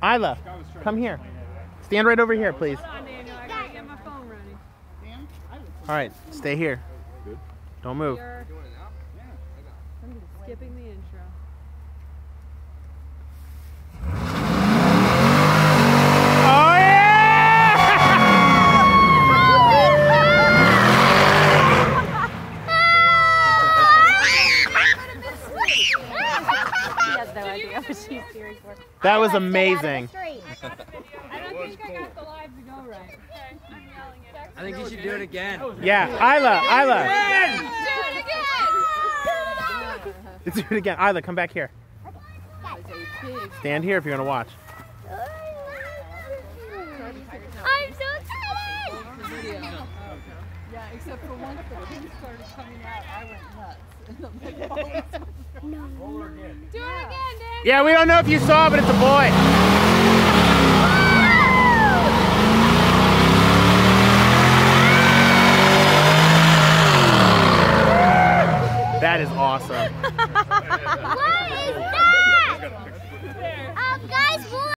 Isla, come here. Stand right over here, please. Hold on, Daniel. I gotta get my phone ready. All right, stay here. Good. Don't move. I'm skipping the intro. Oh yeah! She has no idea what she's cheering for. That was amazing. I don't think I got the live to go right. Okay, I'm yelling at her. I think you should do it again. Yeah, Isla. Do it again! Let's do it again. Isla, come back here. Stand here if you're gonna watch. I'm so excited! Yeah, except for once the pins started coming out, I went nuts. Do it again, Dan! Yeah, we don't know if you saw, but it's a boy. That is awesome. What is that? Guys,